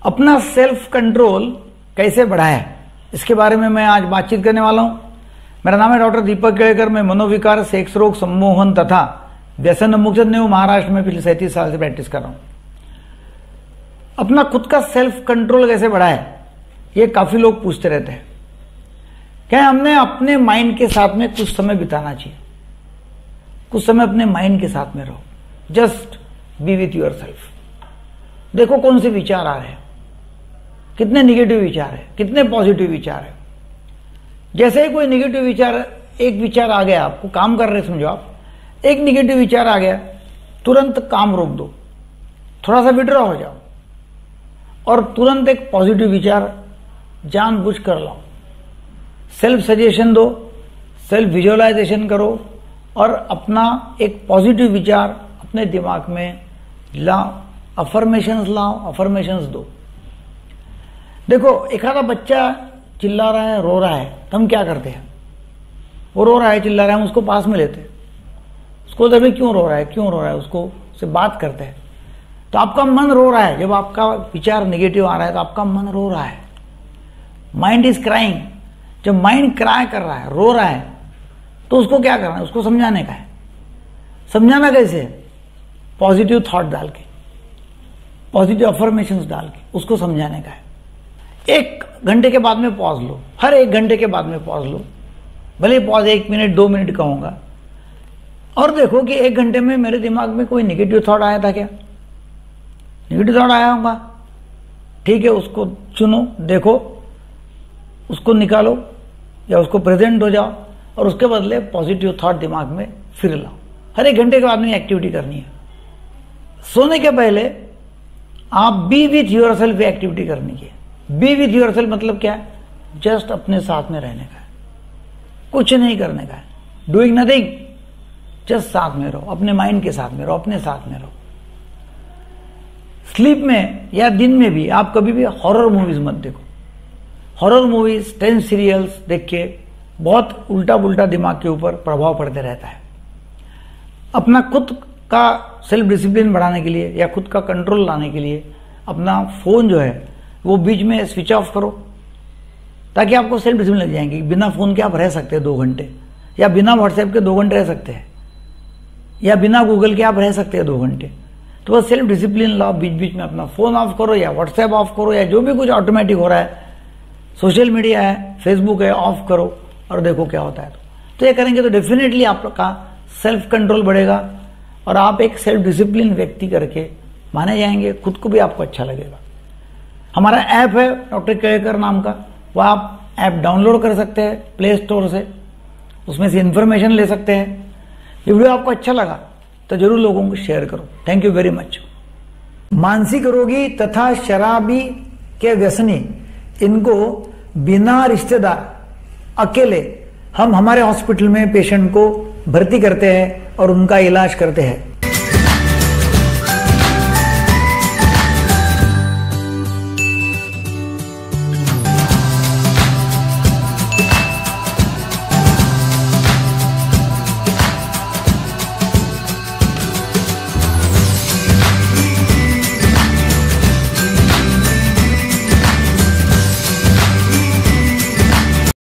अपना self control कैसे बढ़ाएं, इसके बारे में मैं आज बातचीत करने वाला हूं। मेरा नाम है डॉक्टर दीपक केड़कर। मैं मनोविकार, सेक्स रोग, सम्मोहन तथा व्यसन मुक्त महाराष्ट्र में पिछले 37 साल से प्रैक्टिस कर रहा हूं। अपना खुद का सेल्फ कंट्रोल कैसे बढ़ाएं, ये काफी लोग पूछते रहते हैं। क्या हमने अपने माइंड के साथ में कुछ समय बिताना चाहिए। कुछ समय अपने माइंड के साथ में रहो, just be with yourself. देखो कौन से विचार आ रहे हैं, कितने निगेटिव विचार है, कितने पॉजिटिव विचार है। जैसे ही कोई निगेटिव विचार, एक विचार आ गया, आपको काम कर रहे समझो आप, एक निगेटिव विचार आ गया, तुरंत काम रोक दो, थोड़ा सा विड्रॉ हो जाओ और तुरंत एक पॉजिटिव विचार जानबूझ कर लाओ। सेल्फ सजेशन दो, सेल्फ विजुअलाइजेशन करो और अपना एक पॉजिटिव विचार अपने दिमाग में लाओ। अफर्मेशंस लाओ, अफर्मेशंस दो। देखो एक आधा बच्चा चिल्ला रहा है, रो रहा है, तो हम क्या करते हैं, वो रो रहा है, चिल्ला रहा है, हम उसको पास में लेते हैं, उसको तभी क्यों रो रहा है, क्यों रो रहा है, उसको से बात करते हैं। तो आपका मन रो रहा है, जब आपका विचार नेगेटिव आ रहा है तो आपका मन रो रहा है, माइंड इज क्राइंग। जब माइंड क्राई कर रहा है, रो रहा है, तो उसको क्या करना है, उसको समझाने का है। समझाना कैसे? पॉजिटिव थॉट डाल के, पॉजिटिव अफर्मेशंस डाल के उसको समझाने का है। 1 घंटे के बाद में पॉज लो, हर 1 घंटे के बाद में पॉज लो, भले पॉज 1 मिनट 2 मिनट का होगा, और देखो कि 1 घंटे में मेरे दिमाग में कोई निगेटिव थॉट आया था क्या। निगेटिव थॉट आया होगा, ठीक है, उसको चुनो, देखो, उसको निकालो या उसको प्रेजेंट हो जाओ और उसके बदले पॉजिटिव थॉट दिमाग में फिर लाओ। हर 1 घंटे के बाद में एक्टिविटी करनी है। सोने के पहले आप be with yourself activity करनी है। बी विथ योर सेल्फ मतलब क्या है? जस्ट अपने साथ में रहने का है, कुछ नहीं करने का है, डूइंग नथिंग, जस्ट साथ में रहो, अपने माइंड के साथ में रहो, अपने साथ में रहो। स्लीप में या दिन में भी आप कभी भी हॉरर मूवीज मत देखो। हॉरर मूवीज, टेंस सीरियल्स देख के बहुत उल्टा पुल्टा दिमाग के ऊपर प्रभाव पड़ते रहता है। अपना खुद का सेल्फ डिसिप्लिन बढ़ाने के लिए या खुद का कंट्रोल लाने के लिए अपना फोन जो है वो बीच में स्विच ऑफ करो, ताकि आपको सेल्फ डिसिप्लिन लग जाएंगे। बिना फोन के आप रह सकते हैं 2 घंटे, या बिना व्हाट्सएप के 2 घंटे रह सकते हैं, या बिना गूगल के आप रह सकते हैं 2 घंटे। तो बस सेल्फ डिसिप्लिन लाओ, बीच बीच में अपना फोन ऑफ करो या व्हाट्सएप ऑफ करो या जो भी कुछ ऑटोमेटिक हो रहा है, सोशल मीडिया है, फेसबुक है, ऑफ करो और देखो क्या होता है। तो ये करेंगे तो डेफिनेटली आपका सेल्फ कंट्रोल बढ़ेगा और आप एक सेल्फ डिसिप्लिन व्यक्ति करके माने जाएंगे, खुद को भी आपको अच्छा लगेगा। हमारा ऐप है डॉक्टर केड़कर नाम का, वह आप ऐप डाउनलोड कर सकते हैं प्ले स्टोर से, उसमें से इंफॉर्मेशन ले सकते हैं। ये वीडियो आपको अच्छा लगा तो जरूर लोगों को शेयर करो। Thank you very much. मानसिक रोगी तथा शराबी के व्यसनी, इनको बिना रिश्तेदार अकेले हम हमारे हॉस्पिटल में पेशेंट को भर्ती करते हैं और उनका इलाज करते हैं।